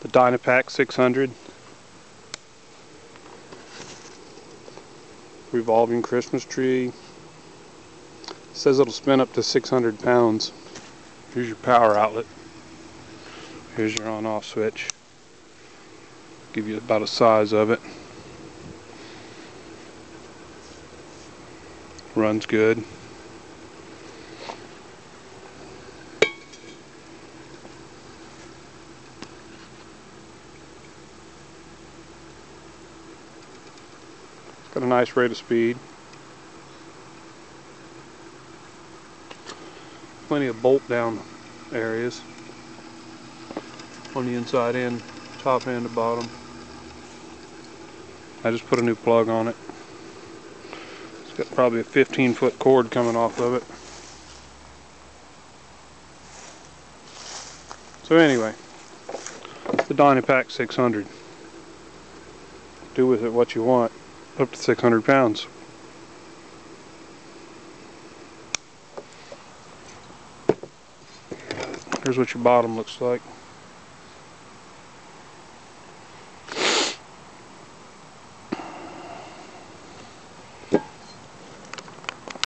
the Dynapac 600 revolving Christmas tree. It says it'll spin up to 600 pounds. Here's your power outlet. Here's your on-off switch. Give you about a size of it. Runs good. Got a nice rate of speed. Plenty of bolt down areas on the inside end, top and the bottom. I just put a new plug on it. It's got probably a 15-foot cord coming off of it. So anyway, the Dynapac 600. Do with it what you want. Up to 600 pounds. Here's what your bottom looks like.